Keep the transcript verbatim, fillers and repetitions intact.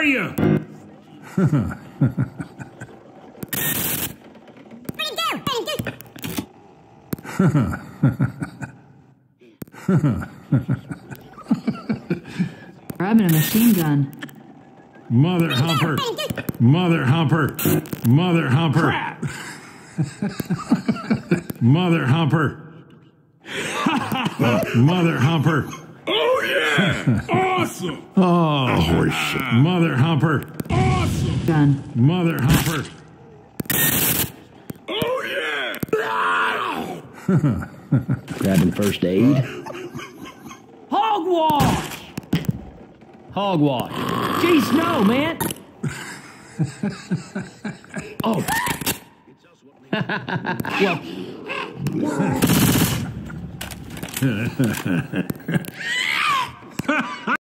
you? Grabbing a machine gun. Mother humper. Mother humper. Mother humper. Crap. Mother humper. Mother humper. Oh, yeah. Awesome. Oh, horseshit. Mother humper. Awesome. Gun. Mother humper. Oh, yeah. Grabbing first aid. Hogwash! Hogwash. Jeez, no, man. Oh. Well.